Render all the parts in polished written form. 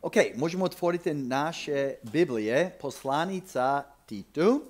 Ok, možemo otvoriti naše Biblije, poslanica Titu.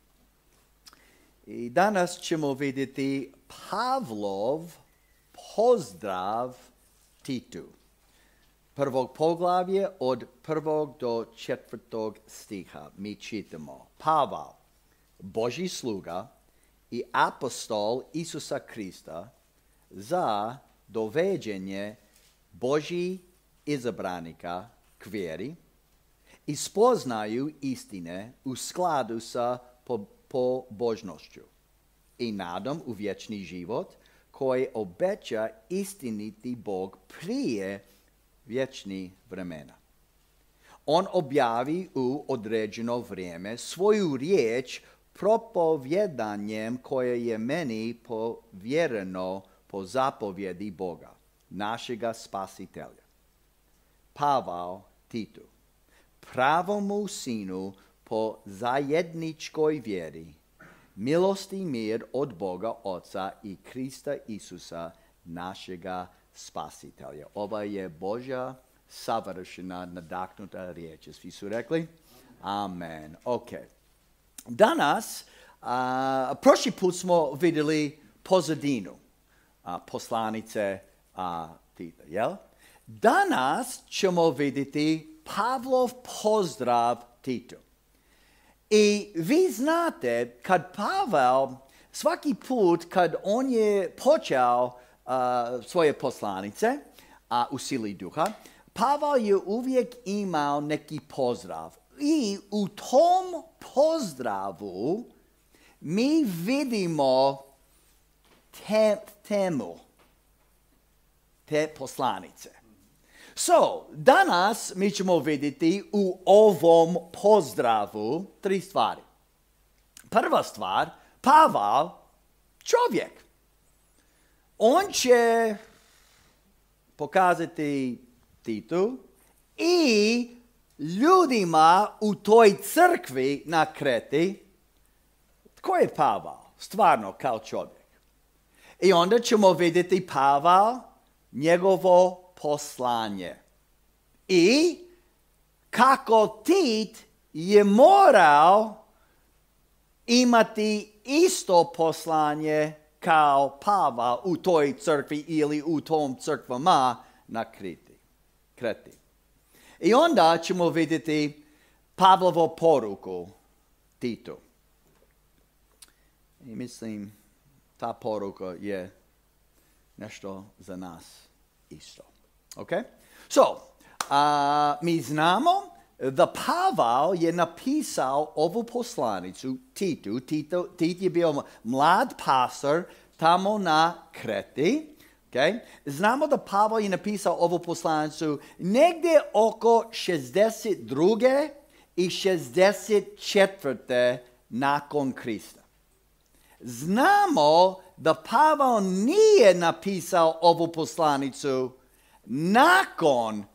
I danas ćemo vidjeti Pavlov pozdrav Titu. Prvog poglavlje od 1. do 4. stiha mi čitamo. Pavel, Božji sluga i apostol Isusa Krista za doveđenje Božji izabranika k vjeri i spoznaju istine u skladu sa pobožnošću i nadom u vječni život koji obeća istiniti Bog prije vječnih vremena. On objavi u određeno vrijeme svoju riječ propovjedanjem koje je meni povjereno po zapovjedi Boga, našega spasitelja. Pavel Titu, pravomu sinu po zajedničkoj vjeri, milost i mir od Boga Oca i Krista Isusa, našega spasitelja. Ova je Božja savršena, nadahnuta riječ. Svi su rekli? Amen. Ok. Danas, prošli put smo vidjeli pozadinu poslanice Tita, jel? Danas ćemo vidjeti Pavlov pozdrav Titu. I vi znate, kad Pavel, svaki put kad on je počeo svoje poslanice u sili duha, Pavel je uvijek imao neki pozdrav. I u tom pozdravu mi vidimo temu te poslanice. Danas mi ćemo vidjeti u ovom pozdravu 3 stvari. Prva stvar, Pavel, čovjek. On će pokazati Titu i ljudima u toj crkvi na Kreti tko je Pavel, stvarno kao čovjek. I onda ćemo vidjeti Pavel, njegovo poslanje. I kako Tit je morao imati isto poslanje kao Pavel u toj crkvi ili u tom crkvama na Kreti. I onda ćemo vidjeti Pavlovu poruku Titu. I mislim, ta poruka je nešto za nas isto. Okay? Mi znamo da Pavel je napisao ovu poslanicu Titu. Tit je bio mlad pastor tamo na Kreti. Okay? Znamo da Pavel je napisao ovu poslanicu negdje oko 62. i 64. nakon Krista. Znamo da Pavel nije napisao ovu poslanicu nakon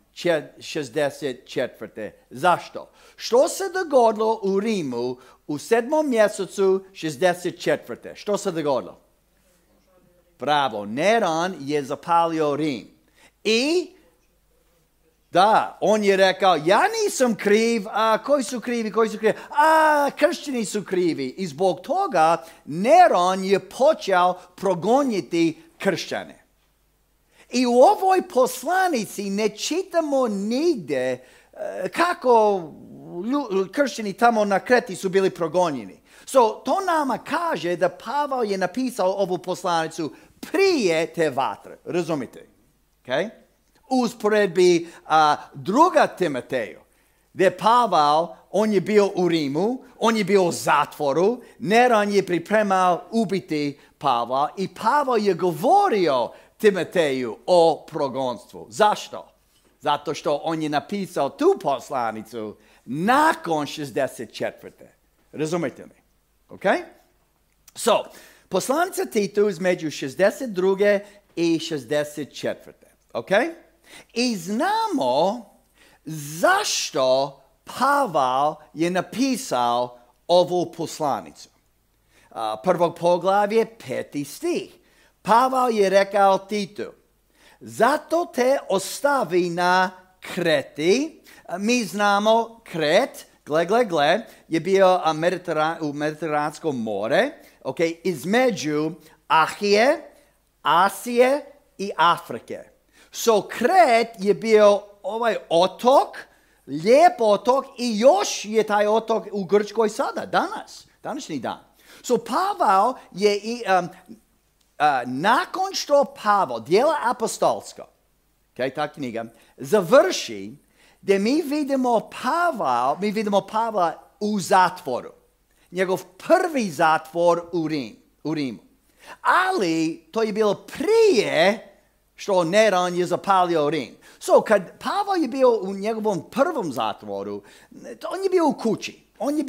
64. Zašto? Što se dogodilo u Rimu u 7. mjesecu 64. Što se dogodilo? Bravo, Neron je zapalio Rim. I on je rekao, ja nisam kriv, koji su krivi? Kršćani su krivi. I zbog toga Neron je počeo progoniti kršćane. I u ovoj poslanici ne čitamo nigdje kako kršćani tamo na Kreti su bili progonjeni. To nama kaže da Pavel je napisao ovu poslanicu prije te vatre. Razumite? Okay? Usporedbi druga Timoteju, gdje Pavel, on je bio u Rimu, on je bio u zatvoru, Neron je pripremao ubiti Pavla i Pavel je govorio Timoteju o progonstvu. Zašto? Zato što on je napisao tu poslanicu nakon 64. Razumite mi? Ok? Poslanica Titu između 62. i 64. Ok? I znamo zašto Pavel je napisao ovu poslanicu. Prvog poglavlje, 5. stih. Pavel je rekao Titu, zato te ostavi na Kreti. Mi znamo Kret, gle, je bio u Mediteranskom more, okay, između Ahije, Asije i Afrike. So Kret je bio ovaj otok, lijep otok i još je taj otok u Grčkoj sada, današnji dan. So Pavao je nakon što Pavao, Djela apostolska, okay, ta knjiga, završi, gdje mi vidimo Pavla u zatvoru. Njegov prvi zatvor u Rimu. Ali to je bilo prije što Neron je zapalio Rim. So, kad Pavao je bio u njegovom prvom zatvoru, on je bio u kući.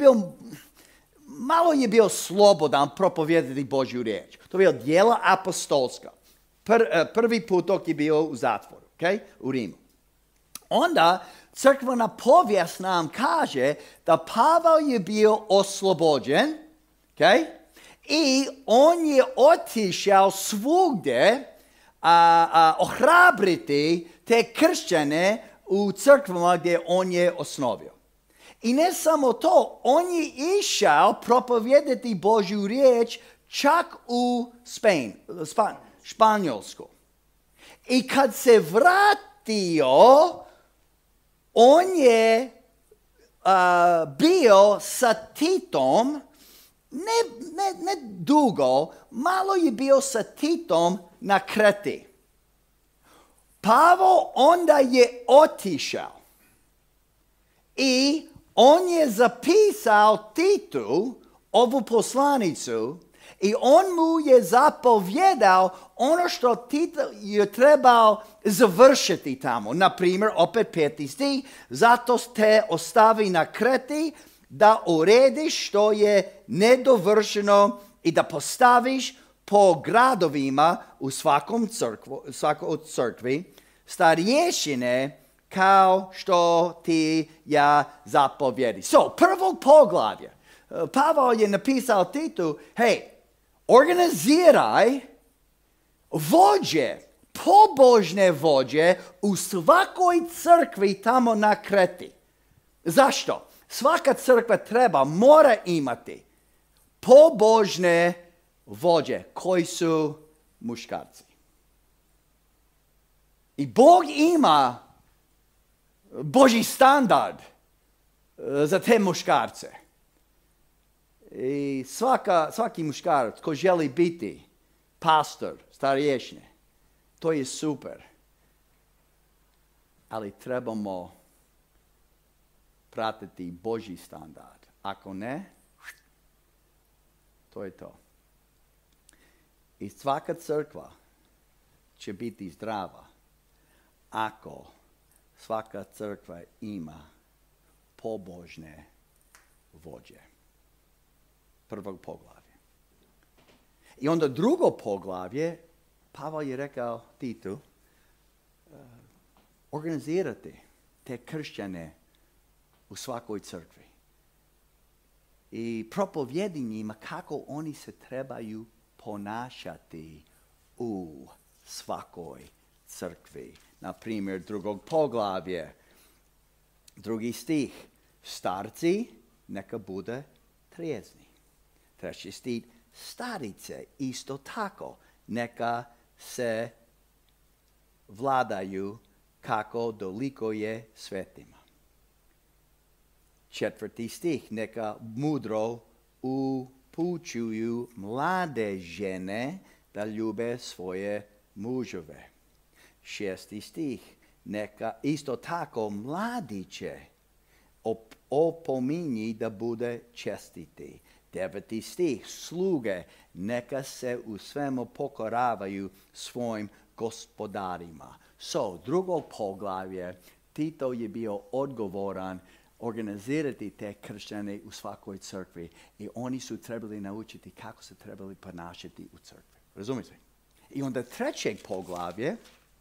Malo je bio slobodan propovijedati Božju riječ. To je bilo Djela apostolska. Prvi put dok je bio u zatvoru, okay, u Rimu. Onda crkvena povijest nam kaže da Pavao je bio oslobođen, okay, i on je otišao svugdje ohrabriti te kršćane u crkvama gdje on je osnovio. I ne samo to, on je išao propovijedati Božju riječ čak u Španjolsku. I kad se vratio, on je bio sa Titom, ne dugo, malo je bio sa Titom na Kreti. Pavao onda je otišao i on je zapisao Titu ovu poslanicu i on mu je zapovjedao ono što Tito je trebao završiti tamo. Na primjer, opet 5. stih, zato te ostavi na Kreti da urediš što je nedovršeno i da postaviš po gradovima u svakoj crkvi starješine kao što ti ja zapovjedi. So, prvog poglavlja, Pavao je napisao Titu, hej, organiziraj vođe, pobožne vođe u svakoj crkvi tamo na Kreti. Zašto? Svaka crkva mora imati pobožne vođe koji su muškarci. I Bog ima Božji standard za te muškarce. I svaki muškarac ko želi biti pastor, starješine, to je super. Ali trebamo pratiti Božji standard. Ako ne, to je to. I svaka crkva će biti zdrava ako svaka crkva ima pobožne vođe. Prvog poglavlje. I onda drugo poglavlje, Pavao je rekao Titu, organizirati te kršćane u svakoj crkvi. I propovjedi njima kako oni se trebaju ponašati u svakoj crkvi. Na primjer, drugog poglavlje, 2. stih, starci neka bude trijezni. 3. stih, starice isto tako neka se vladaju kako dolikuje svetima. 4. stih, neka mudro upućuju mlade žene da ljube svoje muževe. 6. stih, neka isto tako mladiće opominji da bude čestiti. 9. stih, sluge neka se u svemu pokoravaju svojim gospodarima. So, drugo poglavlje, Tito je bio odgovoran organizirati te kršćane u svakoj crkvi i oni su trebali naučiti kako se trebali ponašati u crkvi. Razumite? I onda trećeg poglavlje,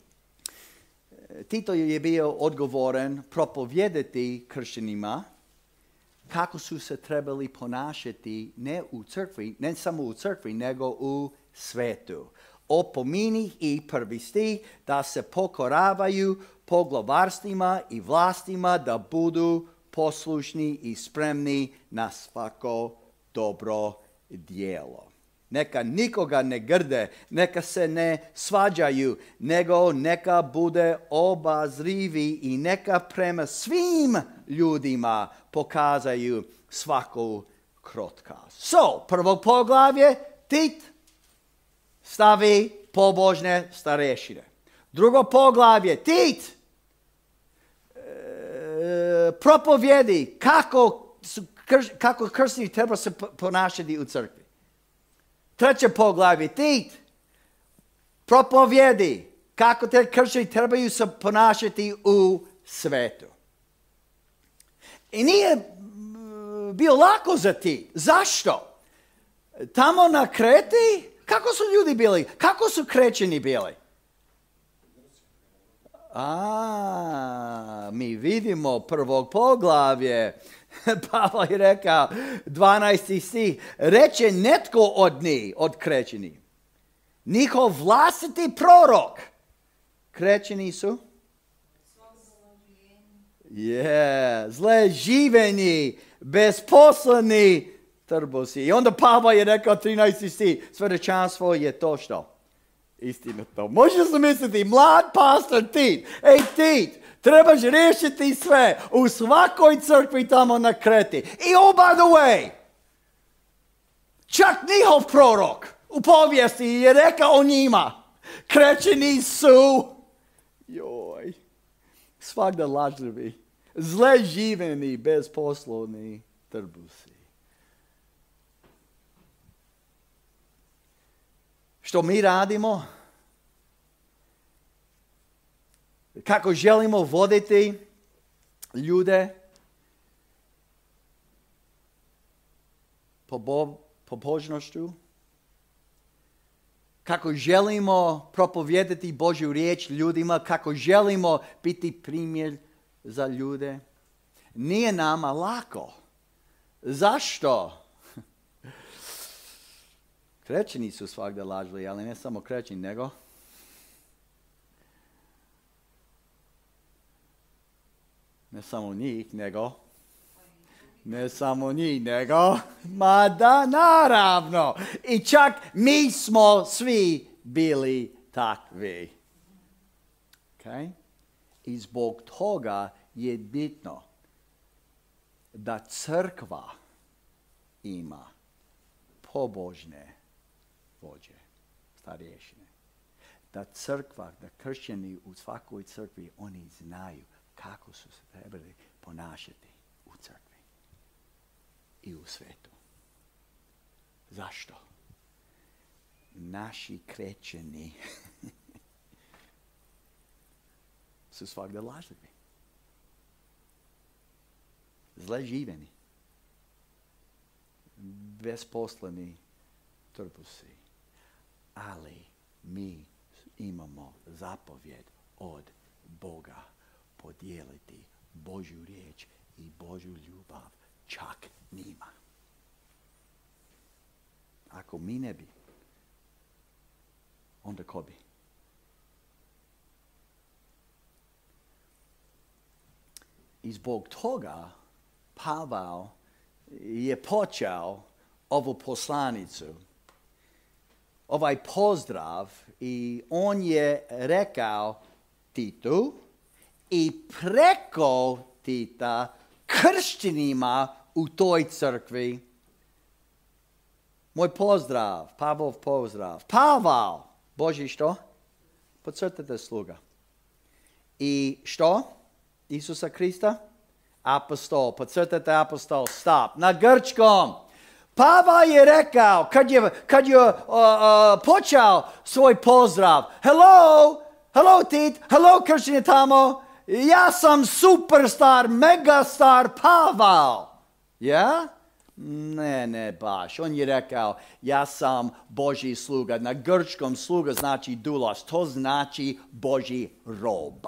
Tito je bio odgovoran propovijedati kršćanima kako su se trebali ponašati ne samo u crkvi, nego u svetu. opomini i prvisti da se pokoravaju poglavarstvima i vlastima, da budu poslušni i spremni na svako dobro djelo. Neka nikoga ne grde, neka se ne svađaju, nego neka bude obazrivi i neka prema svim ljudima pokazaju svaku krotkost. Prvo poglavlje, Tit stavi pobožne starešine. Drugo poglavlje, Tit propovjedi kako kršteni treba se ponašati u crkvi. Treće poglavlje, Tit propovjedi kako te kršteni trebaju se ponašati u svetu. I nije bio lako za Tit. Zašto? Tamo na Kreti, kako su ljudi bili? Kako su Krećani bili? Mi vidimo prvog poglavlje. Pavao je rekao, 12. stih, reče netko od njih, od Krećani, njihov vlastiti prorok. Krećani su? Zle živeni, bezposleni trbusi. I onda Pavao je rekao, 13. stih, svjedočanstvo je to što? Istina to. Možeš zamisliti, mlad pastor Tit. Tit, trebaš riješiti sve u svakoj crkvi tamo na Kreti. I oh, by the way, čak njihov prorok u povijesti je rekao o njima, Krećani su, svagda lažljivi, zle živeni, bezposlovni trbusi. Što mi radimo? Kako želimo voditi ljude po božnošću? Kako želimo propovijedati Božju riječ ljudima? Kako želimo biti primjer za ljude? Nije nama lako. Zašto? Krećani su svagda lažli, ali ne samo Krećani, nego ne samo njih, nego ma da, naravno. I čak mi smo svi bili takvi. Okay? I zbog toga je bitno da crkva ima pobožne vođe, starješine. Da crkva, da kršćani u svakoj crkvi, oni znaju kako su se trebali ponašati u crkvi i u svetu. Zašto? Naši Krećani su svagda lažljivi. Zle živeni. Bezposleni trbusi. Ali mi imamo zapovjed od Boga podijeliti Božju riječ i Božju ljubav čak njima. Ako mi ne bi, onda ko bi? I zbog toga Pavao je počeo ovu poslanicu, ovaj pozdrav, i on je rekao Titu i preko Tita kršćanima u toj crkvi. Moj pozdrav, Pavlov pozdrav. Pavao, Boži što? Podcrtajte sluga. I što? Isusa Krista? Apostol, podcrtajte apostol, stop. Na grčkom. Pavao je rekao, kad je počeo svoj pozdrav, hello Tit, hello kršćani tamo, ja sam superstar, megastar Pavao. Ja? Ne baš. On je rekao, ja sam Božji sluga. Na grčkom sluga znači doulos, to znači Božji rob.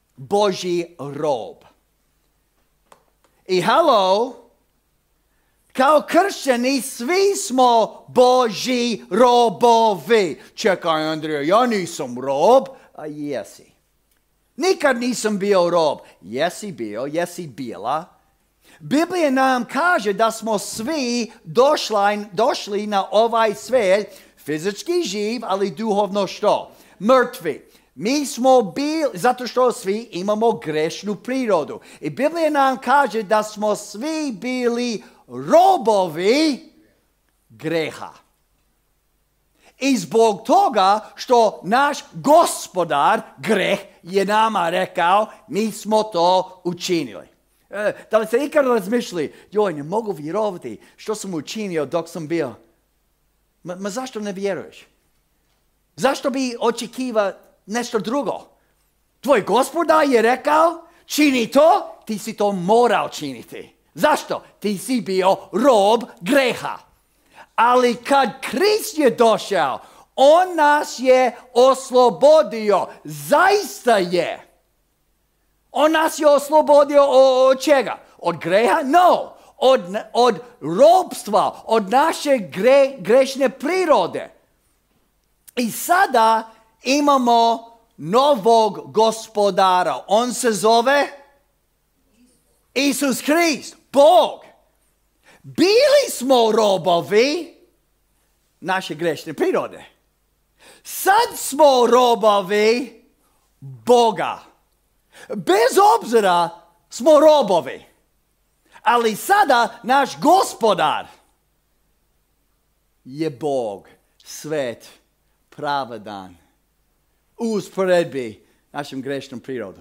Božji rob. I Kao kršćani svi smo Božji robovi. Čekaj, Andrija, ja nisam rob. A jesi. Nikad nisam bio rob. Jesi bio, jesi bila. Biblija nam kaže da smo svi došli na ovaj svijet, fizički živ, ali duhovno što? Mrtvi. Mi smo bili, zato što svi imamo grešnu prirodu. I Biblija nam kaže da smo svi bili robovi greha. I zbog toga što naš gospodar, greh, je nama rekao, mi smo to učinili. Da li ste ikad razmišljali, joj, ne mogu vjerovati što sam učinio dok sam bio? Ma zašto ne vjeruješ? Zašto bi očekivao nešto drugo? Tvoj gospodar je rekao, čini to, ti si to morao činiti. Zašto? Ti si bio rob greha. Ali kad Krist je došao, on nas je oslobodio. Zaista je. On nas je oslobodio od čega? Od greha? No. Od robstva, od naše grešne prirode. I sada imamo novog gospodara. On se zove Isus Krist, Bog. Bili smo robovi naše grešne prirode. Sad smo robovi Boga. Bez obzira smo robovi. Ali sada naš gospodar je Bog, svet, pravedan, usporedbi našem grešnom prirodu,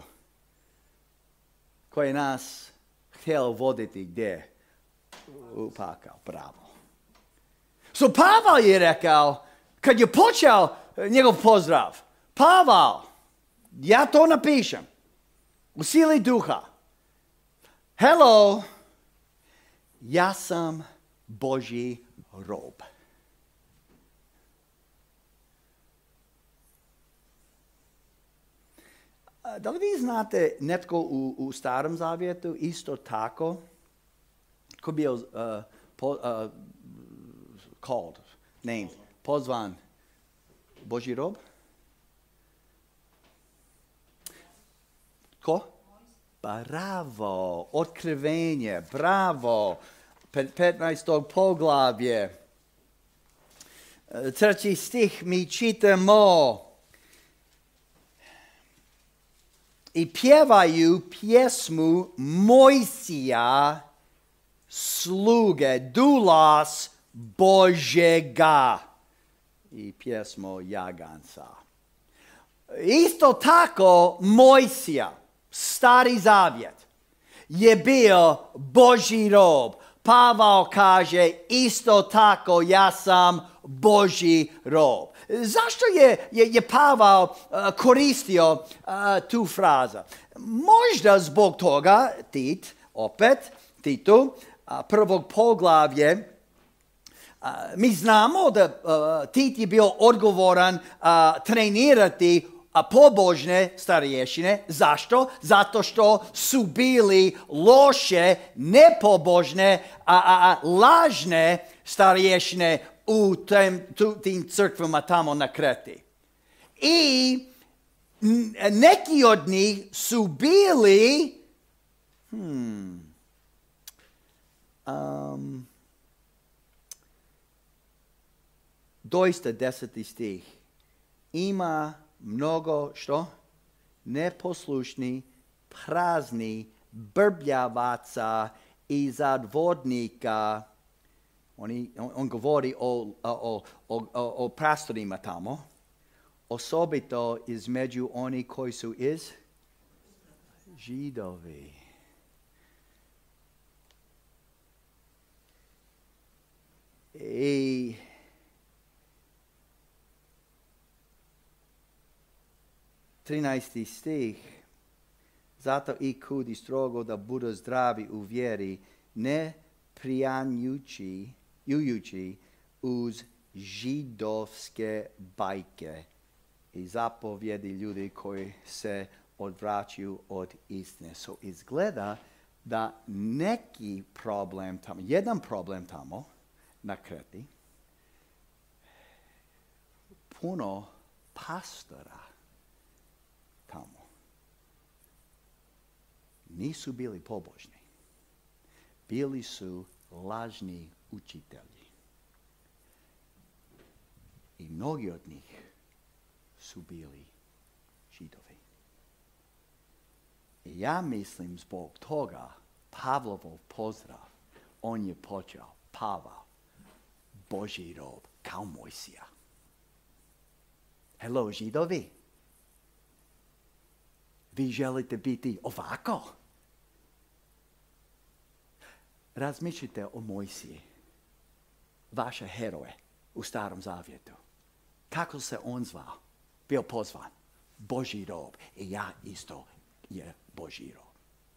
koji nas htjelo voditi gdje? Upakao, bravo. So Pavel je rekao, kad je počeo njegov pozdrav, Pavel, ja to napišem, u sili duha. Hello, ja sam Božji rob. Da li vi znate netko u Starom Zavjetu isto tako, ko bio called, named, pozvan Božji rob? Ko? Bravo, otkrivenje, bravo, 15. poglavlje. 3. stih mi čitamo. I pjevaju pjesmu Mojsija, sluge, dulas Božega. I pjesmo jaganca. Isto tako Mojsija, Stari Zavjet, je bio Božji rob. Pavel kaže, isto tako ja sam Božji rob. Zašto je Pavel koristio tu frazu? Možda zbog toga, Titu, prvog poglavlje, mi znamo da Tit je bio odgovoran trenirati pobožne starješine. Zašto? Zato što su bili loše, nepobožne, lažne starješine u tim crkvama tamo na Kreti. I neki od njih su bili doista 10. stih. Ima mnogo što? Neposlušni, prazni, brbljavaca i zadvodnika. On govori o pastorima tamo, osobito između oni koji su iz Židovi. I trinaesti stih. Zato i kudi strogo da budu zdravi u vjeri, ne prijanjujući uz židovske bajke i zapovjedi ljudi koji se odvraćaju od istine. So izgleda da neki problem tamo, jedan problem tamo na Kreti, puno pastora tamo nisu bili pobožni. Bili su lažni učitelji. I mnogi od njih su bili Židovi. I ja mislim zbog toga Pavlovov pozdrav, on je počeo Pavao, Božji rob, kao Mojsija. Hello, Židovi. Vi želite biti ovako? Razmišljite o Mojsiji, vaše heroje u Starom Zavjetu. Kako se on zvao? Bio pozvan. Božji rob. I ja isto je Božji rob.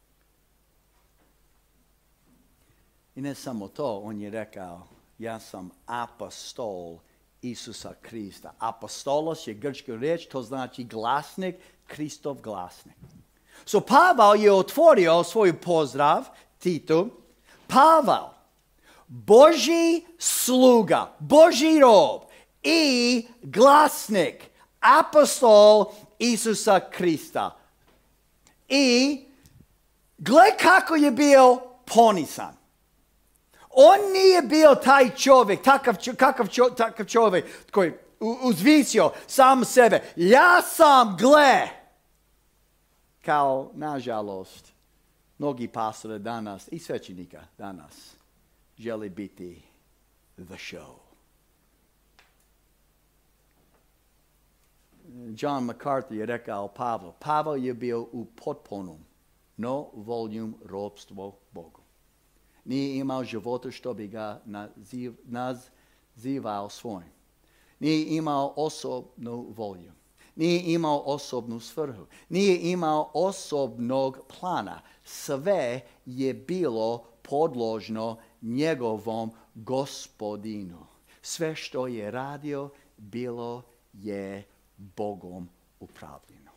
I ne samo to, on je rekao, ja sam apostol Isusa Krista. Apostolos je grčka riječ, to znači glasnik, Kristov glasnik. So Pavao je otvorio svoj pozdrav Titu. Pavao, Božji sluga, Božji rob i glasnik, apostol Isusa Krista. I gle kako je bio ponisan. On nije bio taj čovjek, takav čovjek koji uzvisio sam sebe. Ja sam, gle, kao nažalost, mnogi pastori danas i svećenika danas želi biti the show. John MacArthur je rekao Pavlo. Pavlo je bio u potpunom, no voljom robstvo Bogu. Nije imao života što bi ga nazivao svojim. Nije imao osobnu volju. Nije imao osobnu svrhu. Nije imao osobnog plana. Sve je bilo podložno njegovom Gospodinu. Sve što je radio bilo je Bogom upravljeno.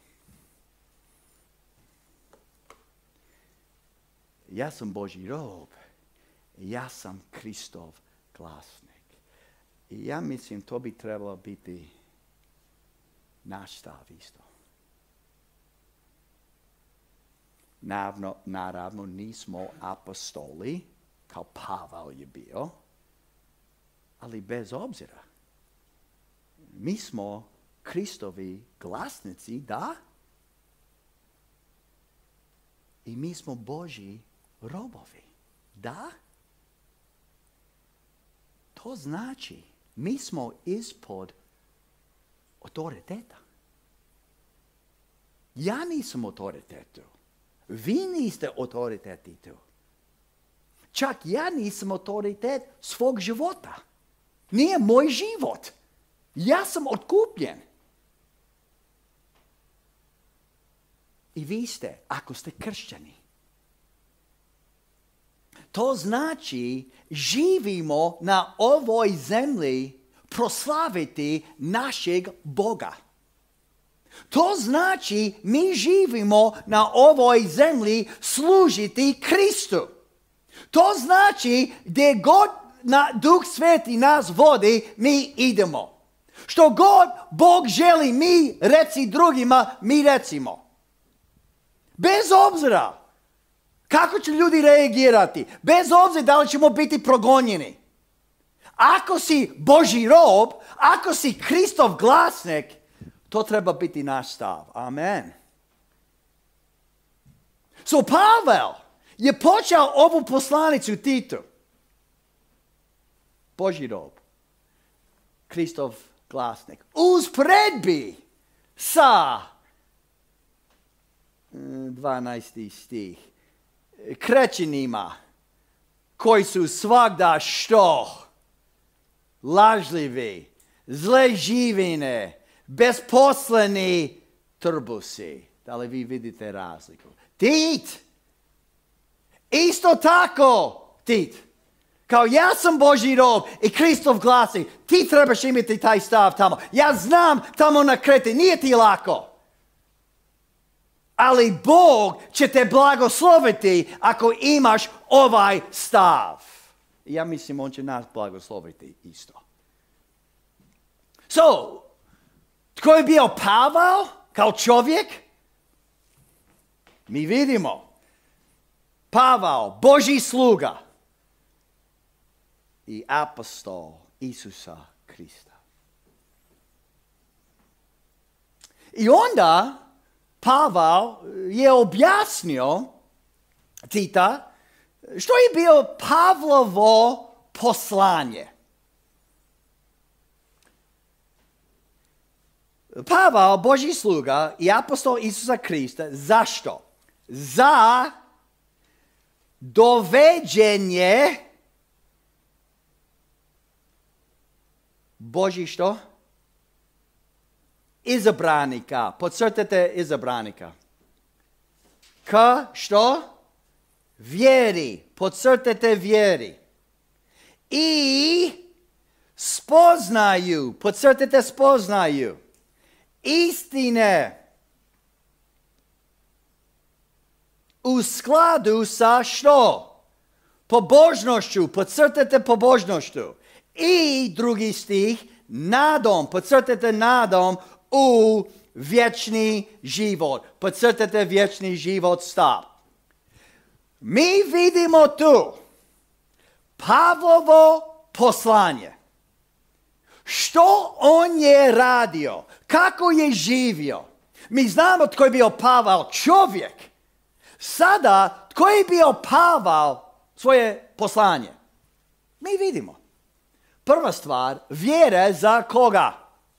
Ja sam Božji rob. Ja sam Kristov glasnik. I ja mislim to bi trebalo biti naš stav isto. Naravno nismo apostoli, kao Pavao je bio, ali bez obzira. Mi smo Kristovi glasnici, da? I mi smo Božji robovi, da? To znači, mi smo ispod autoriteta. Ja nisam autoritetu. Vi niste autoriteti tu. Čak ja nisam autoritet svog života. Nije moj život. Ja sam otkupljen. I vi ste, ako ste kršćani. To znači živimo na ovoj zemlji proslaviti našeg Boga. To znači mi živimo na ovoj zemlji služiti Kristu. To znači gdje god Duh Sveti nas vodi, mi idemo. Što god Bog želi, mi reci drugima, mi recimo. Bez obzira kako će ljudi reagirati, bez obzira da li ćemo biti progonjeni. Ako si Božji rob, ako si Kristov glasnik, to treba biti naš stav. Amen. So Pavel je počeo ovu poslanicu Titu. Božji rob. Kristov glasnik. Usporedbi sa 12. stih. Krečenima koji su svagda što? Lažljivi, zle živine, besposleni trbusi. Da li vi vidite razliku? Tit! Isto tako, Tit. Kao ja sam Božji rob i Kristov glasnik. Ti trebaš imati taj stav tamo. Ja znam tamo na Kreti. Nije ti lako. Ali Bog će te blagosloviti ako imaš ovaj stav. Ja mislim, on će nas blagosloviti isto. So, tko je bio Pavao kao čovjek? Mi vidimo. Pavao, Božji sluga i apostol Isusa Krista. I onda Pavao je objasnio Tita što je bio Pavlovo poslanje. Pavao, Božji sluga i apostol Isusa Krista, zašto? Za doveđenje Božji što? Izabranika. Podcrtajte izabranika. Ka što? Vjeri. Podcrtajte vjeri. I spoznaju. Podcrtajte spoznaju. Istine. U skladu sa što? Pobožnošću. Podcrtajte pobožnošću. I drugi stih. Nadom. Podcrtajte nadom u vječni život. Podcrtajte vječni život stav. Mi vidimo tu Pavlovo poslanje. Što on je radio? Kako je živio? Mi znamo tko je bio Pavao, čovjek. Sada, tko je bio Pavao, svoje poslanje? Mi vidimo. Prva stvar, vjere za koga?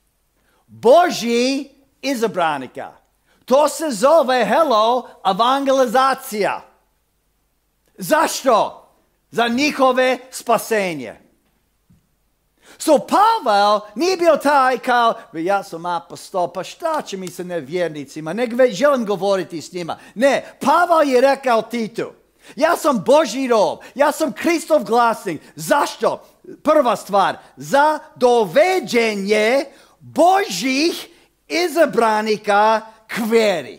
Božji izabranika. To se zove, evangelizacija. Zašto? Za njihove spasenje. So Pavel nije bio taj kao, ja sam apostol, pa šta će mi sa nevjernicima, ne želim govoriti s njima. Ne, Pavel je rekao Titu, ja sam Božji rob, ja sam Kristov glasnik. Zašto? Prva stvar, za doveđenje Božjih izabranika k vjeri.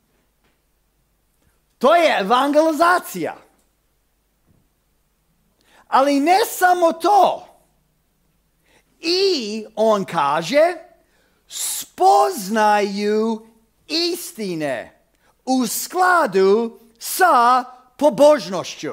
To je evangelizacija. Ali ne samo to. I on kaže, spoznaju istine u skladu sa pobožnošću.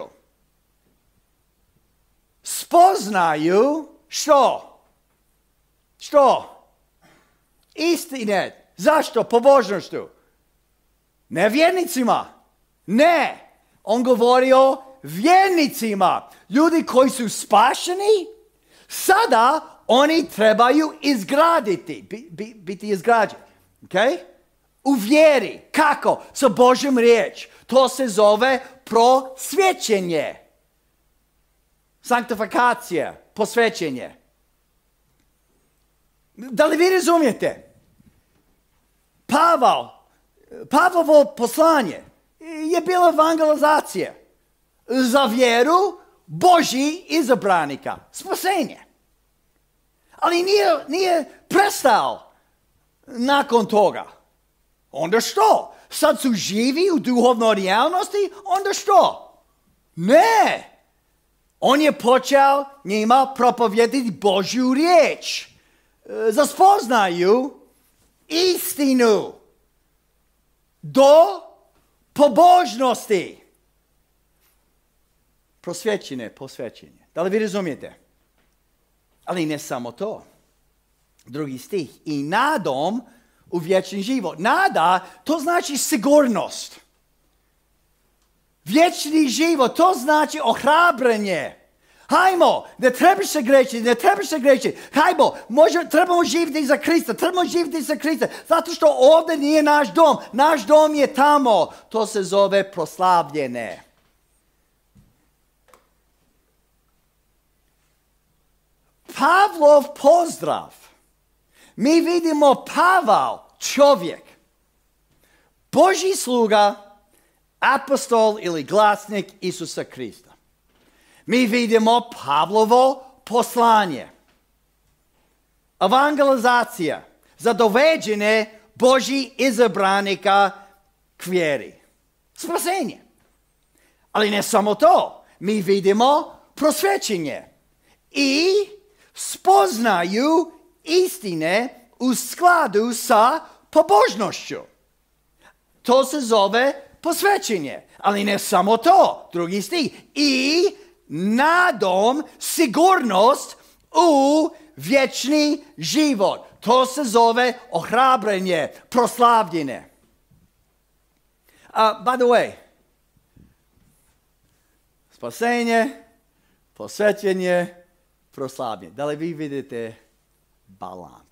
Spoznaju što? Što? Istine. Zašto? Pobožnošću. Ne vjernicima. Ne. On govori o vjernicima. Ljudi koji su spašeni, sada oni trebaju izgraditi. Biti izgrađeni. Okay? U vjeri. Kako? Sa Božjom riječ. To se zove prosvjećenje. Sanktifikacija. Posvećenje. Da li vi razumijete? Pavlovo poslanje je bila evangelizacija. Za vjeru Božji izabranika. Spasenje. Ali nije prestao nakon toga. Onda što? Sad su živi u duhovnoj realnosti? Onda što? Ne. On je počeo njima propovijediti Božju riječ. Da spoznaju istinu do pobožnosti. Posvećenje. Da li vi razumijete? Ali ne samo to. Drugi stih. I nadom u vječni život. Nada, to znači sigurnost. Vječni život, to znači ohrabrenje. Hajmo, ne trebaš se grešiti. Hajmo, trebamo živjeti za Krista, zato što ovdje nije naš dom. Naš dom je tamo. To se zove proslavljene. Pavlov pozdrav. Mi vidimo Pavao, čovjek, Božji sluga, apostol ili glasnik Isusa Krista. Mi vidimo Pavlovo poslanje. Evangelizacija za doveđenje Božji izabranika k vjeri. Spasenje. Ali ne samo to. Mi vidimo prosvećenje. I spoznaju istine u skladu sa pobožnošću. To se zove posvećenje. Ali ne samo to. Drugi stih. I nadom sigurnost u vječni život. To se zove ohrabrenje, proslavljenje. By the way, spasenje, posvećenje, proslavljenje. Da li vi vidite balans?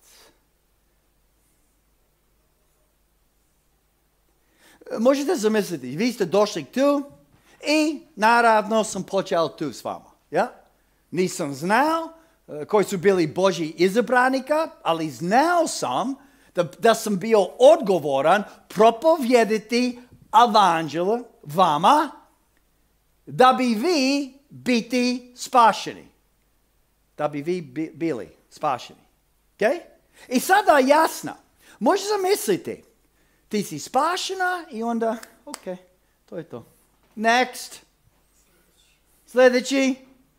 Možete zamisliti, vi ste došli tu i naravno sam počeo tu s vama. Ja? Nisam znao koji su bili Božji izabranika, ali znao sam da sam bio odgovoran propovjediti evanđelje vama da bi vi biti spašeni. Da bi vi bili spašeni. Okay? I sada jasno. Možete zamisliti. Ti si spašena i onda, ok, to je to. Next. Sljedeći.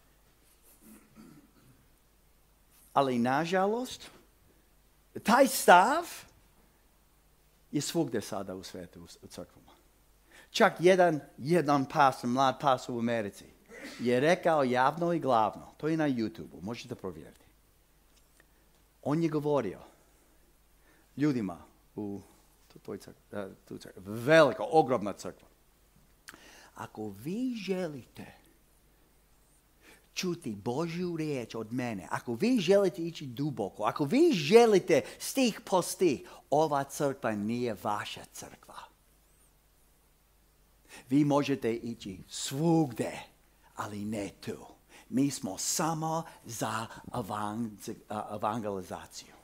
Ali nažalost, taj stav je svugdje sada u svijetu, u crkvama. Čak jedan pastor, mlad pastor u Americi, je rekao javno i glavno, to je na YouTube-u, možete provjeriti. On je govorio ljudima u toj crkvi, velika, ogromna crkva. Ako vi želite čuti Božju riječ od mene, ako vi želite ići duboko, ako vi želite stih po stih, ova crkva nije vaša crkva. Vi možete ići svugdje, ali ne tu. Mi smo samo za evangelizaciju.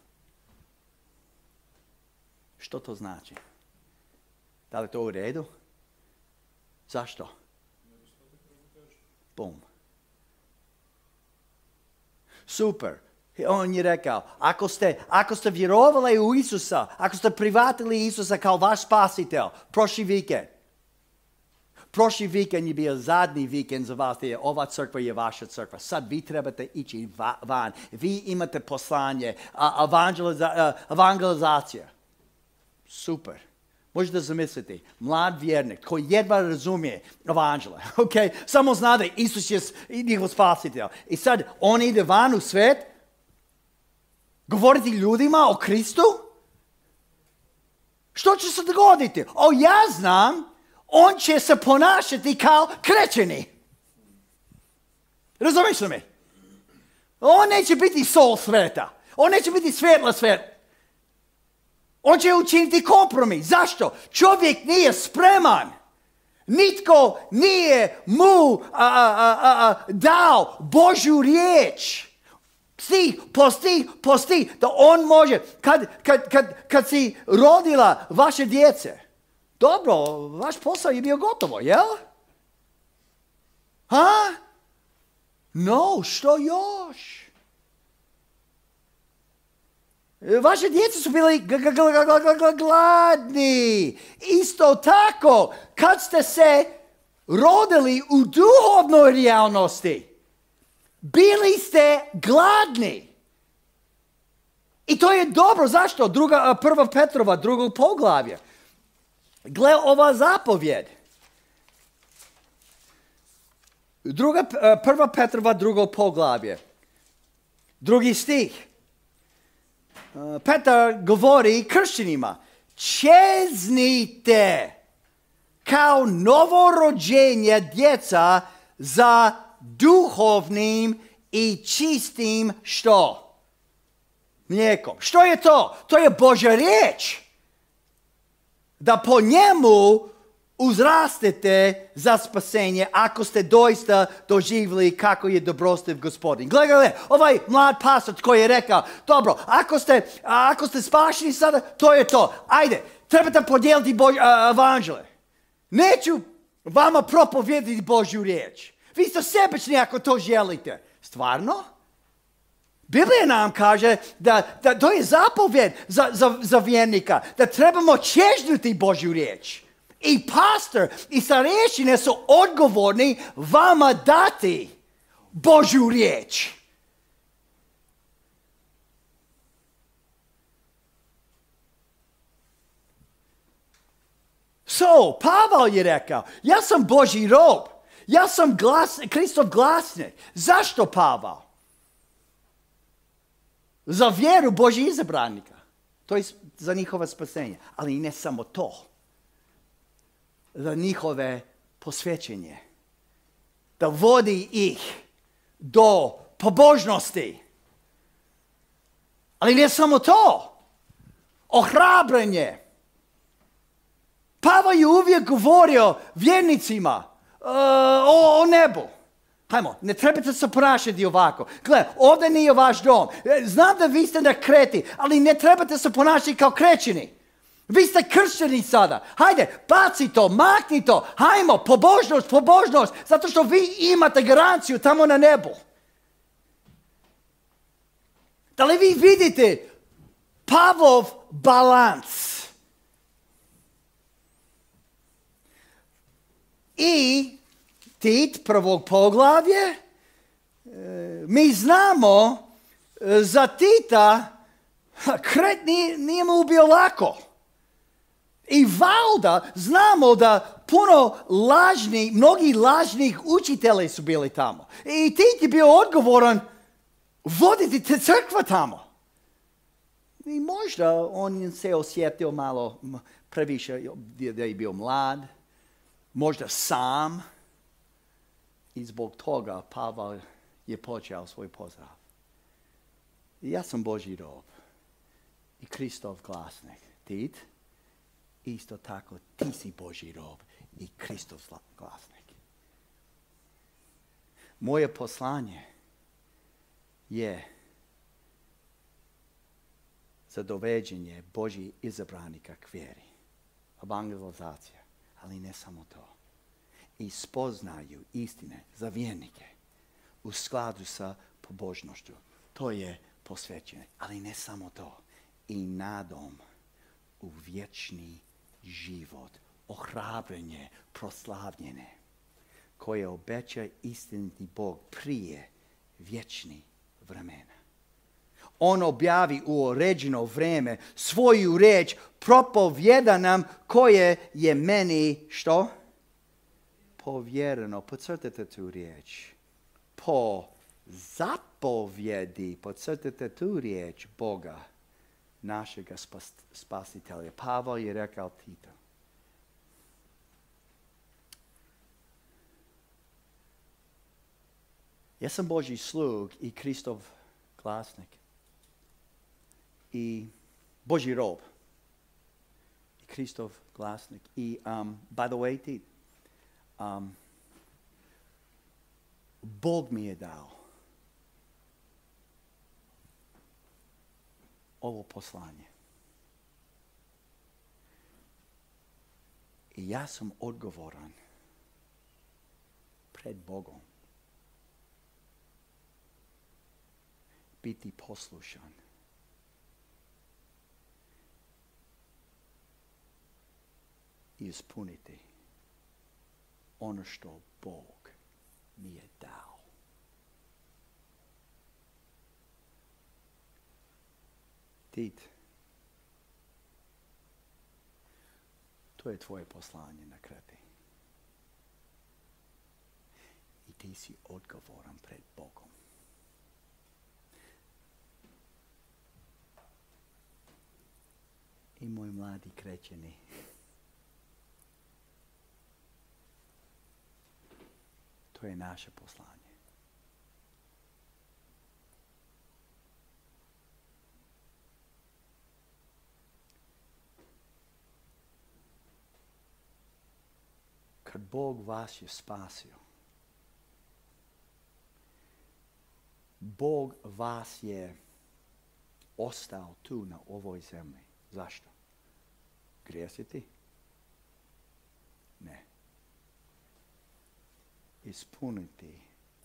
Što to znači? Da li to u redu? Zašto? Bum. Super. On je rekao, ako ste vjerovali u Isusa, ako ste prihvatili Isusa kao vaš spasitelj, prošli vikend je bio zadnji vikend za vas, jer ova crkva je vaša crkva. Sad vi trebate ići van. Vi imate poslanje, evangelizacija. Super. Možete zamisliti, mlad vjernik koji jedva razumije evanđelje, okay? Samo zna da Isus je njihov spasitelj. I sad on ide van u svijet, govoriti ljudima o Kristu? Što će se dogoditi? Ja znam, on će se ponašati kao krečeni. Razumiješ li mi? On neće biti sol sveta. On neće biti svjetla sveta. On će učiniti kompromis. Zašto? Čovjek nije spreman. Nitko nije mu dao Božju riječ. Stih po stih, da on može, kad si rodila vaše djece, dobro, vaš posao je bio gotovo, jel? No, što još? Vaše djece su bili gladni. Isto tako, kad ste se rodili u duhovnoj realnosti, bili ste gladni. I to je dobro. Zašto? 1. Petrova, 2. poglavlje. Gle ova zapovjed. 1. Petrova, 2. poglavlje. 2. stih. Petar govori kršćanima, čeznite kao novorođenje djeca za duhovnim i čistim što? Mlijekom. Što je to? To je Božja riječ. Da po njemu uzrastete za spasenje ako ste doista doživjeli kako je dobrostiv Gospodin. Gledaj, ovaj mlad pastor koji je rekao, dobro, ako ste spašeni sada, to je to. Ajde, trebate podijeliti evanđelje. Neću vama propovijediti Božju riječ. Vi ste sebični ako to želite. Stvarno? Biblija nam kaže da to je zapovjed za vjernika, da trebamo čežnuti Božju riječ. I pastor i starješine su odgovorni vama dati Božju riječ. Pavel je rekao, ja sam Božji rob. Ja sam Kristov glasnik. Zašto Pavel? Za vjeru Božjih izabranika. To je za njihova spasenje. Ali ne samo to. Za njihove posvećenje. Da vodi ih do pobožnosti. Ali ne samo to. Ohrabrenje. Pavel je uvijek govorio vjernicima o nebu. Hajmo, ne trebate se ponašati ovako. Gle, ovdje nije vaš dom. Znam da vi ste na Kreti, ali ne trebate se ponašati kao Krećani. Vi ste kršćani sada. Hajde, baci to, makni to. Hajmo, pobožnost. Zato što vi imate garanciju tamo na nebu. Da li vi vidite Pavlov balans? I Tit, prvog poglavlje, mi znamo za Tita, Kret nije mu bio lako. I valjda znamo da mnogi lažnih učitelji su bili tamo. I Tit je bio odgovoran voditi te crkva tamo. I možda on se osjetio malo previše da je bio mlad. Možda sam. I zbog toga Pavel je počeo svoj pozdrav. Ja sam Božji rob i Kristov glasnik. Tit, isto tako ti si Božji rob i Kristov glasnik. Moje poslanje je za doveđenje Božjih izabranika k vjeri. Evangelizacija. Ali ne samo to. I spoznaju istine za vjernike u skladu sa pobožnošću. To je posvećenje. Ali ne samo to. I nadom u vječni život. Ohrabrenje, proslavljene. Koje obeća istiniti Bog prije vječni vremena. On objavi u određeno vrijeme svoju riječ, propovjeda nam koje je meni, što? Povjereno. Podcrtajte tu riječ. Po zapovjedi. Podcrtajte tu riječ Boga, našega spasitelja. Pavel je rekao Titu. Ja sam Božji slug i Kristov glasnik. I Božji rob. I Kristov glasnik. I, by the way, Tit, Bog mi je dao ovo poslanje. I ja sam odgovoran pred Bogom biti poslušan. I ispuniti ono što Bog mi je dao. Tit, to je tvoje poslanje na Kreti. I ti si odgovoran pred Bogom. I moji mladi Krećani, to je naše poslanje. Kad Bog vas je spasio, Bog vas je ostao tu na ovoj zemlji. Zašto? Griješiti? Ne. Ispuniti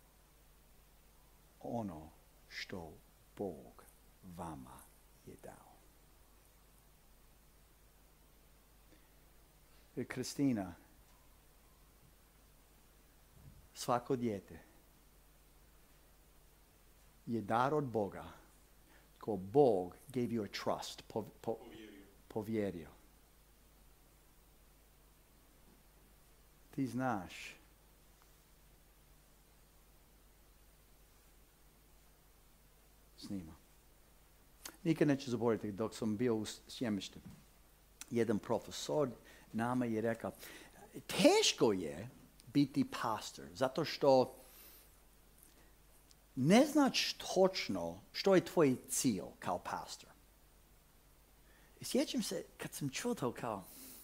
ono što Bog vama je dao. Kristina, svako dijete je dar od Boga, ko Bog gave you a trust, povjerio. Ti znaš snima. Nikad neću zaboraviti dok sam bio u Sjemištu. Jedan profesor nama je rekao, teško je biti pastor, zato što ne znaš točno što je tvoj cilj kao pastor. I sjećam se kad sam čuo to kao,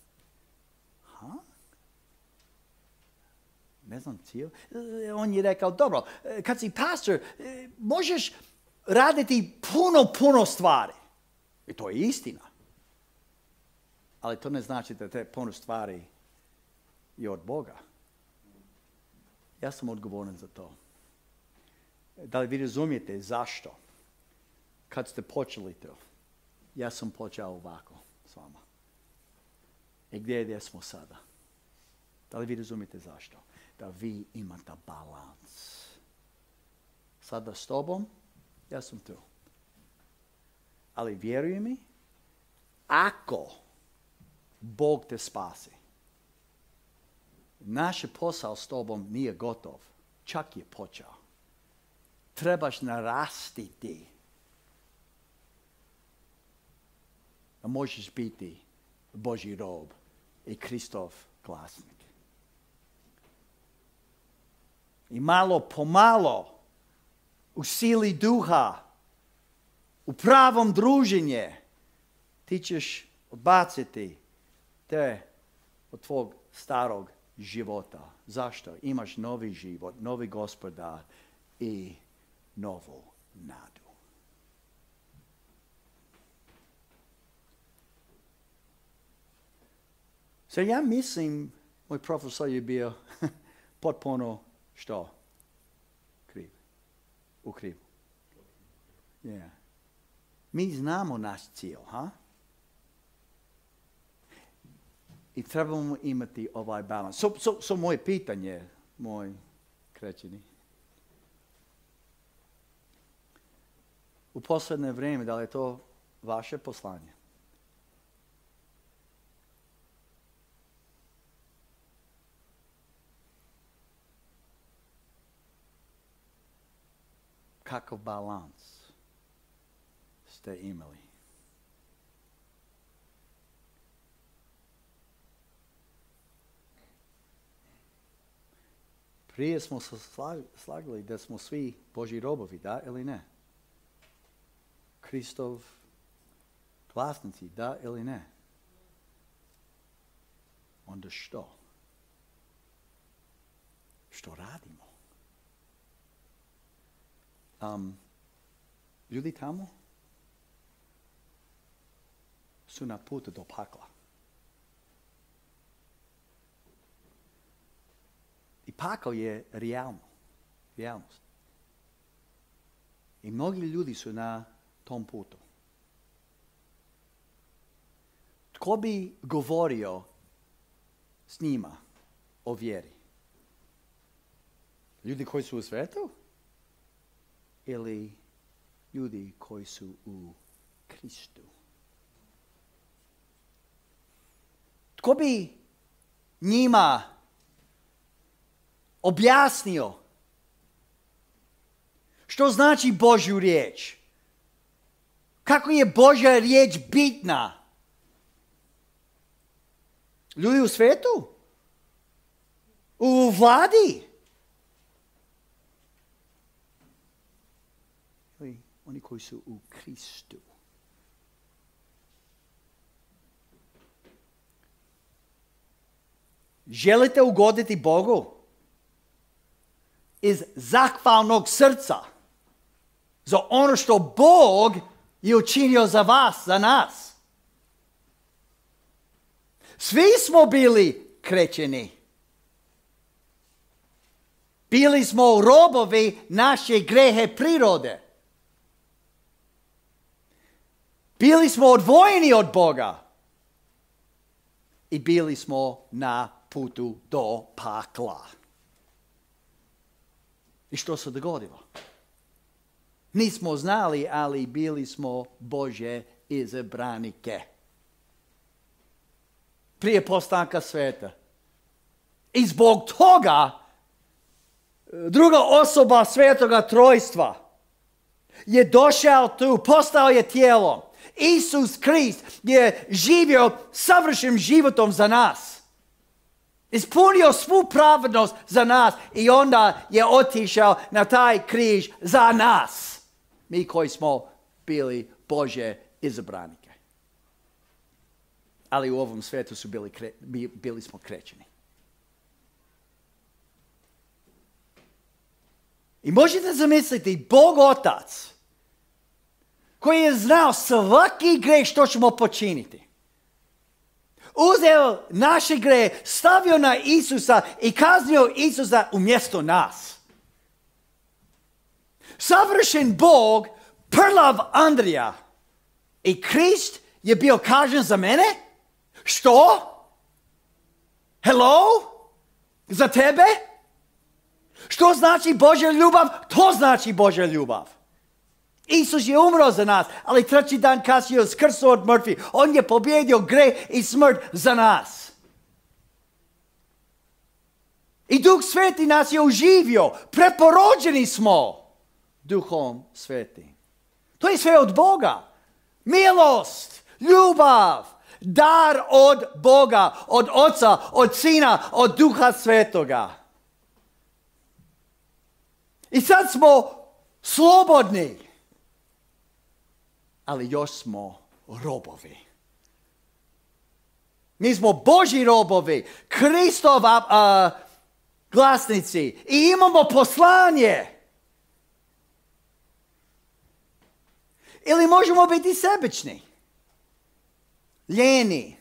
ne znam cilj. On je rekao, dobro, kad si pastor, možeš raditi puno stvari. I to je istina. Ali to ne znači da te puno stvari je od Boga. Ja sam odgovoran za to. Da li vi razumijete zašto? Kad ste počeli to, ja sam počeo ovako s vama. I gdje smo sada? Da li vi razumijete zašto? Da vi imate balans. Sada s tobom, ja sam tu. Ali vjeruj mi, ako Bog te spasi, naš posao s tobom nije gotov, čak je počeo. Trebaš narastiti da možeš biti Božji rob i Kristov glasnik. I malo po malo, u sili duha, u pravom druženje, ti ćeš odbaciti te od tvog starog života. Zašto? Imaš novi život, novi Gospodar i novu nadu. So ja mislim, moj profesor je bio potpuno što? Kriv. U krivu. Yeah. Mi znamo naš cilj, I trebamo imati ovaj balans. So moje pitanje, moj krećeni. U posljednje vrijeme, da li je to vaše poslanje? Kakav balans ste imali? Prije smo se slagali da smo svi Božji robovi, da ili ne? Kristov glasnici, da ili ne? Onda što? Što radimo? Ljudi tamo su na putu do pakla. I pakao je realnost. I mnogi ljudi su na tom putu. Tko bi govorio s njima o vjeri? Ljudi koji su u svijetu? Ili ljudi koji su u Kristu? Tko bi njima objasnio što znači Božju riječ? Kako je Božja riječ bitna? Ljudi u svijetu? U vladi? Ili oni koji su u Kristu? Želite ugoditi Bogu? Iz zahvalnog srca za ono što Bog je učinio za vas, za nas. Svi smo bili krečeni. Bili smo robovi naše grehe prirode. Bili smo odvojeni od Boga. i bili smo na putu do pakla. I što se dogodilo? Nismo znali, ali bili smo Božje izabranike. Prije postanka sveta. I zbog toga druga osoba Svetoga Trojstva je došao tu, postao je tijelom. Isus Krist je živio savršenim životom za nas. Ispunio svu pravednost za nas i onda je otišao na taj križ za nas. Mi koji smo bili Božje izabranike. Ali u ovom svijetu su bili smo krećeni. I možete zamisliti, Bog Otac, koji je znao svaki greh što ćemo počiniti, uzeo naše grehe, stavio na Isusa i kaznio Isusa umjesto nas. Savršen Bog, prlav Andrija i Krist je bio kažnjen za mene? Što? Hello? Za tebe? Što znači Božja ljubav? To znači Božja ljubav. Isus je umro za nas, ali treći dan kasnije je uskrsnuo od mrtvih. On je pobjedio greh i smrt za nas. I Duh Sveti nas je uživio. Preporođeni smo Duhom Svetim. To je sve od Boga. Milost, ljubav, dar od Boga, od Oca, od Sina, od Duha Svetoga. I sad smo slobodni. Ali još smo robovi. Mi smo Božji robovi, Kristov glasnici i imamo poslanje. Ili možemo biti sebični, ljeni,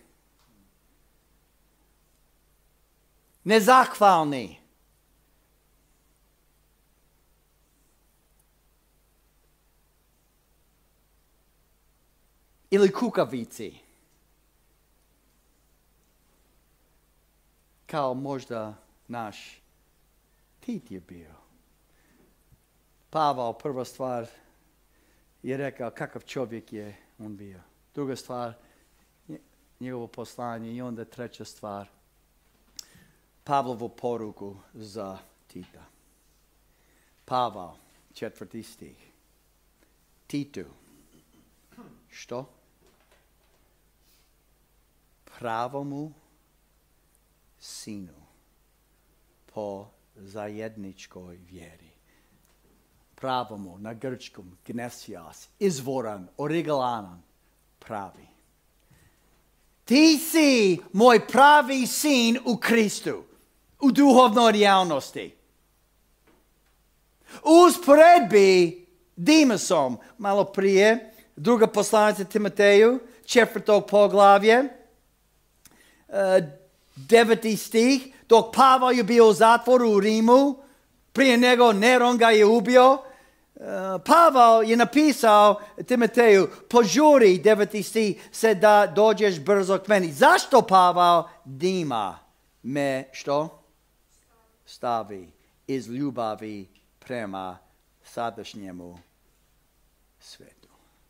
nezahvalni. Ili kukavici. Kao možda naš Tit je bio. Pavao, prva stvar, je rekao kakav čovjek je on bio. Druga stvar, njegovo poslanje i onda treća stvar, Pavlovu poruku za Tita. Pavao, 4. stih. Titu. Što? Pravomu sinu po zajedničkoj vjeri. Pravomu na grčkom gnesias, izvoran, originalan, pravi. Ti si moj pravi sin u Kristu, u duhovnoj realnosti. Usporedbi Dimasom, malo prije, druga poslanica Timoteju, 4. poglavlje, 9. stih, dok Pavao je bio u zatvoru u Rimu, prije nego Neron ga je ubio, Pavao je napisao Timoteju, požuri, 9. stih, se da dođeš brzo k meni. Zašto Pavao? Dima me, što? Stavi iz ljubavi prema sadašnjemu svijetu.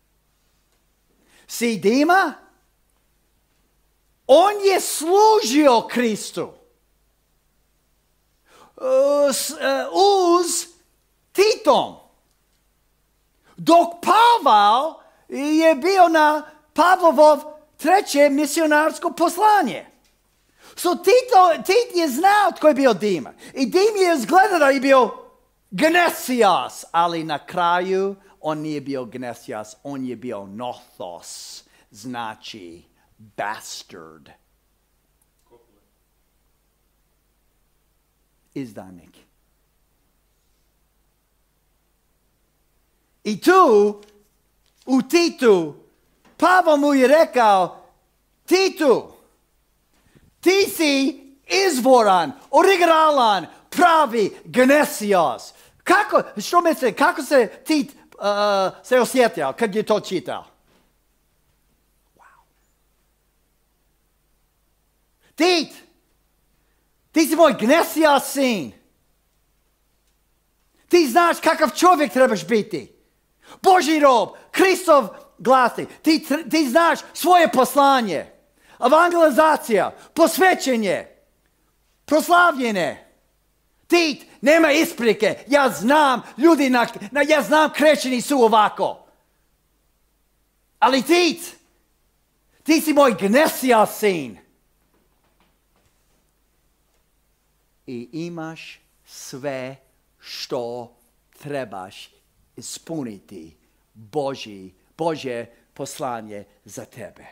Si Dima? On je služio Kristu. Uz Titom. Dok Pavao je bio na Pavlovov treće misionarsko poslanje. Tit je znao tko je bio Dima. I Dim je izgledao da je bio Gnesias, ali na kraju on nije bio Gnesias, on je bio Nothos, znači bastard. Izdanik. I tu, u Titu, Pavao mu je rekao, Titu, ti si izvoran, originalan, pravi Gnesias. Što misle, kako se Tit se osjetio kad je to čitao? Wow. Tit, ti si moj gnesijav sin. Ti znaš kakav čovjek trebaš biti. Božji rob, Kristov glasnik. Ti znaš svoje poslanje. Evangelizacija, posvećenje, proslavljene. Tit, nema isprike. Ja znam, ljudi, ja znam krešćani su ovako. Ali Tit, ti si moj gnesijav sin. I imaš sve što trebaš ispuniti Božje poslanje za tebe.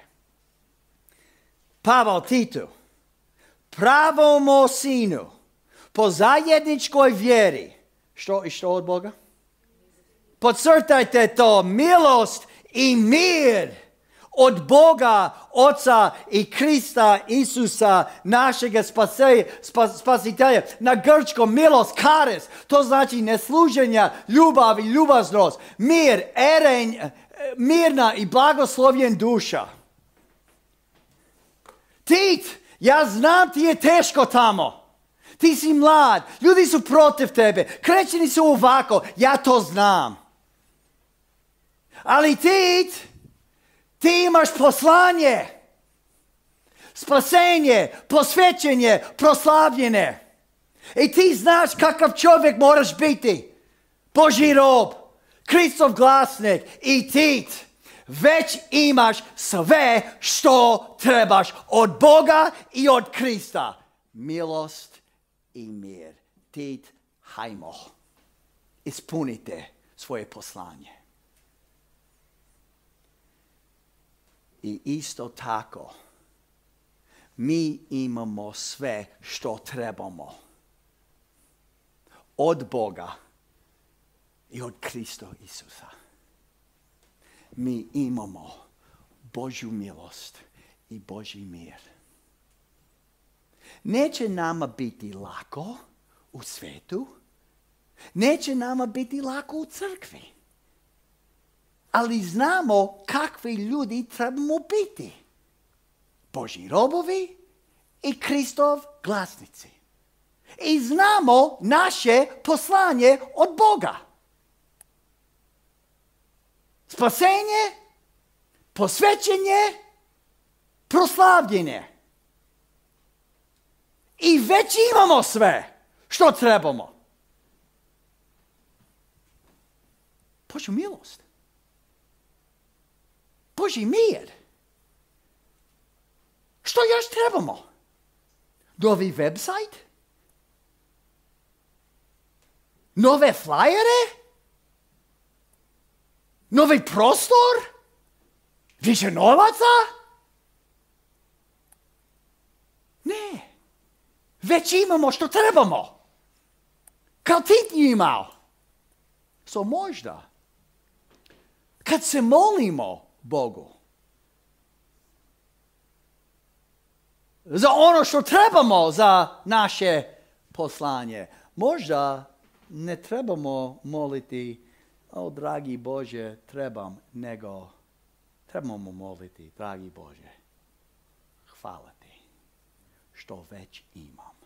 Pavel Titu, pravom sinu, po zajedničkoj vjeri. Što od Boga? Podcrtajte to, milost i mir od Boga, Oca i Krista Isusa, našega spasitelja. Na grčkom milost, kares, to znači nesluženja, ljubav i ljubaznost, mir, mirna i blagoslovljen duša. Tit, ja znam ti je teško tamo. Ti si mlad, ljudi su protiv tebe, kršćani su ovako, ja to znam. Ali Tit, ti imaš poslanje, spasenje, posvećenje, proslavljene. I ti znaš kakav čovjek moraš biti. Božji rob, Kristov glasnik i Tit. Već imaš sve što trebaš od Boga i od Krista. Milost i mir. Tit, hajmo. Ispunite svoje poslanje. I isto tako, mi imamo sve što trebamo od Boga i od Krista Isusa. Mi imamo Božju milost i Božji mir. Neće nama biti lako u svetu, neće nama biti lako u crkvi. Ali znamo kakvi ljudi trebamo biti. Božji robovi i Kristov glasnici. I znamo naše poslanje od Boga. Spasenje, posvećenje, proslavljenje. I već imamo sve što trebamo. Božju milost. Božji mir. Što još trebamo? Novi website? Nove flajere? Novi prostor? Više novaca? Ne. Već imamo što trebamo. Kao Tit imao. So možda, kad se molimo Bogu za ono što trebamo za naše poslanje, možda ne trebamo moliti, o dragi Bože, trebam, nego trebamo moliti, dragi Bože, hvala ti što već imam.